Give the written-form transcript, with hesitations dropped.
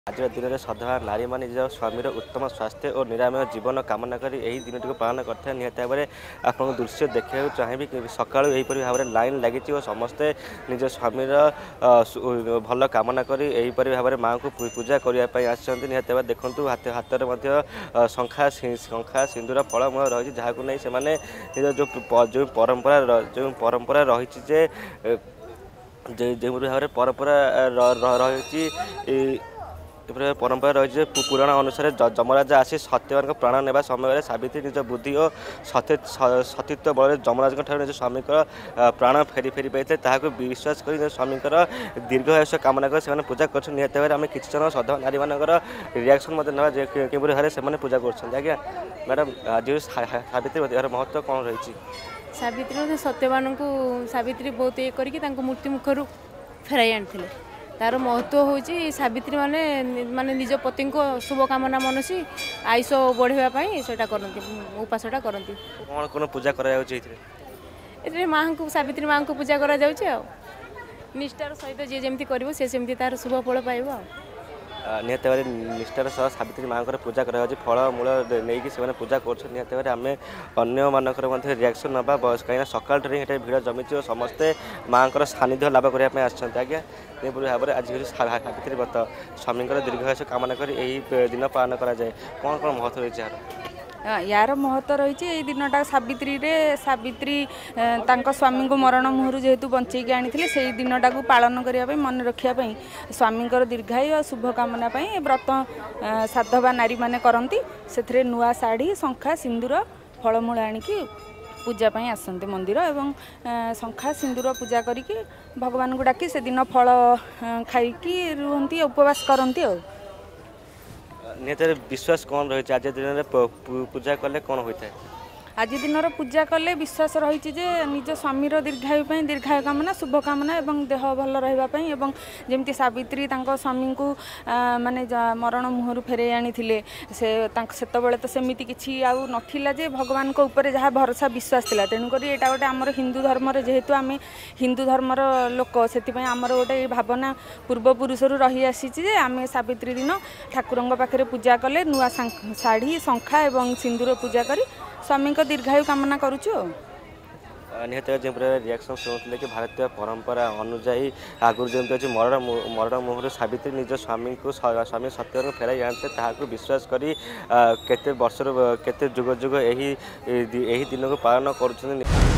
आज दिन में सदा नारी मान निज स्वामी उत्तम स्वास्थ्य और निरामय जीवन कामना कर दिन टी पालन करते निहत भाव में आपको दृश्य देखा चाहिए कि सका भाव में लाइन लगी और समस्ते निज स्वामी भल कामना कर भाव में माँ को पूजा करने आसते निहत भाव देखूँ हाथ में शंखा सिंदूर फलमूल रही जहाँ नहीं से जो परंपरा रही जो भाव में परंपरा रही परंपरा रही पुराण अनुसार जमराज आसी सत्यवान प्राण नेबा समय सावित्री निज बुद्धि और सतीत्व बल जमराज निज स्वामी प्राण फेरी फेरी पाई विश्वास कर स्वामी दीर्घायुष कामना कर पूजा कर निहत भाव में किसी जन सधवा नारी मान रिएक्शन ना कि भाव से पूजा कर मैडम आज सावित्री महत्व कौन रही सावित्री सत्यवान को सावित्री बहुत ये करके मूर्ति मुखर फेराई आनी तार महत्व हूँ सावित्री माने निज पति को शुभकामना मनसी आयुष बढ़ावाई से उपासटा करती कौन कौन पूजा करा माँ को सावित्री माँ को पूजा करा निष्ठार सहित जी जमी कर सेमती तार शुभ फल पाइब निहत भाव निष्ठार सह सावित्री माँ पूजा करा फलमूल नहीं से पूजा कर निहत भाव में अन्य मानकर रिएक्शन ना कहीं सकाल भीड़ जमी और समस्ते माँ सानिध्य लाभ करने आज्ञा भाव में आज सावित्री व्रत स्वामी दीर्घायुष कामना कर दिन पालन कराए कौन कौन महत्व रही यार महत्व रही दिनटा सावित्री स्वामी को मरण मुहर जेहेतु बंचेकी आनी से दिनटा को पालन करने मन रखापी स्वामी दीर्घायु और शुभ कामना व्रत साधवा नारी माने करती से नुआ शाढ़ी शंखा सिंदूर फलमूल आणिकी पूजापी आसते मंदिर एवं शंखा सिंदूर पूजा करके भगवान को डाकी से दिन फल खाई रुहती उपवास करती निहत विश्वास कौन रही आज दिन में पूजा कले कौन होता है आज दिन पूजा कले विश्वास रही निज स्वामी दीर्घायु कामना शुभ कामना एवं देह भल रही जमती सावित्री स्वामी को माने मरण मुहर फेरे आनी से तो सेमती किसी आउ नाला जे भगवान को ऊपर जहाँ भरोसा विश्वास था तेणुक यहाँ गोटे आम हिंदू धर्म जेहेतु आम हिंदू धर्मर लोक से आमर गोटे भावना पूर्वपुरुष रही आसी आम सावित्री दिन ठाकुर पाखे पूजा कले नुआ शाढ़ी शंखा एवं सिंदूर पूजा कर स्वामी को दीर्घायु कामना करुचु निहत जो रिएक्शन शुणुते कि भारतीय परंपरा अनुजाई आगुरी जमी अच्छी मरण मुहूर्त सावित्री निज स्वामी को स्वामी सत्य फेराई आनते विश्वास करी केते वर्ष केते जुग जुग यही दिन को पालन कर